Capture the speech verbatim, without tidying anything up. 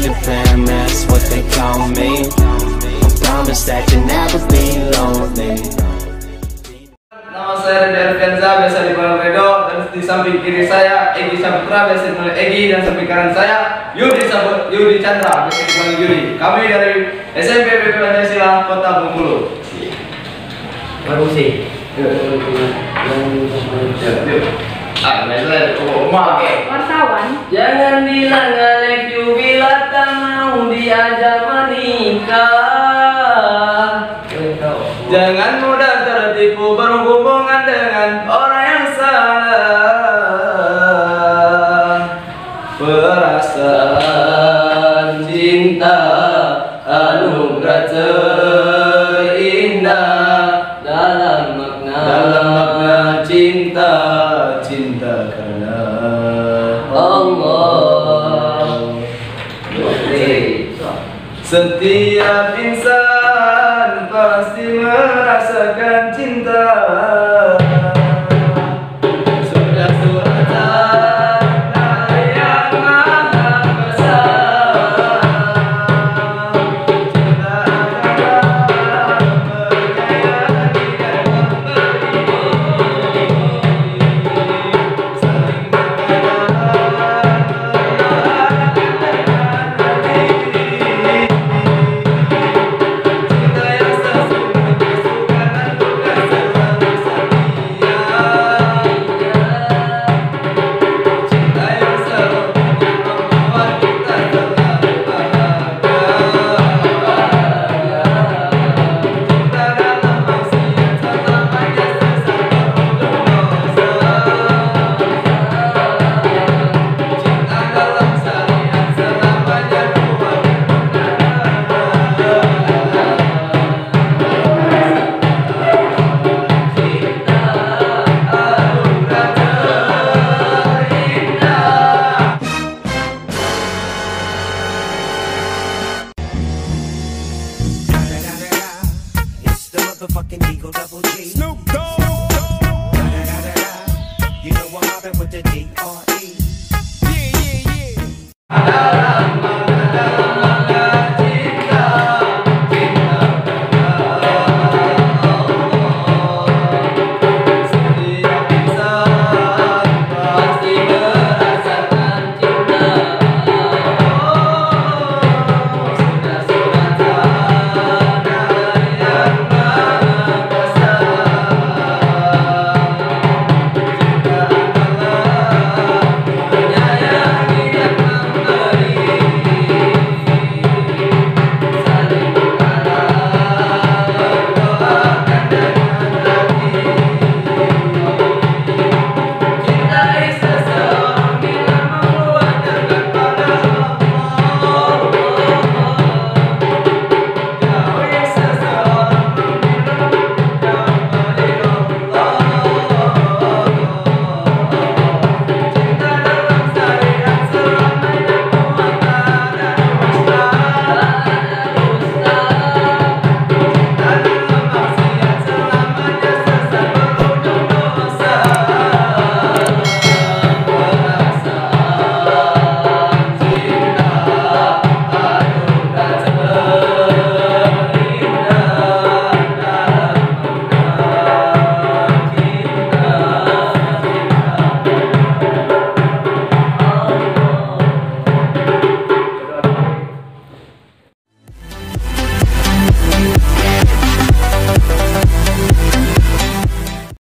Billy Bam, that's what they call me. I promise that you'll never be lonely. Nama saya Reda Arfianza, biasa dipanggil Redo, dan di samping kiri saya Egi Saputra, biasa dipanggil Egi, dan samping kanan saya Yudi Sabut, Yudi Chandra, biasa dipanggil Yudi. Kami dari S M P B P Pancasila Kota Bengkulu. Baru sih. Ah, misalnya, oh, oke. Wartawan. Jangan bilang I like you bila tak mau diajak menikah. Jangan mudah tertipu berhubungan dengan orang yang salah. Perasaan cinta anugerah terindah dalam makna Dalam makna cinta, cinta karena Allah. Setiap insan pasti merasakan cinta. Sudah suratan dari yang maha besar. Cinta adalah menyayangi dan memberi. Saling berkenan, motherfucking Eagle Double G. Snoop Dogg. You know I'm mobbing with the D R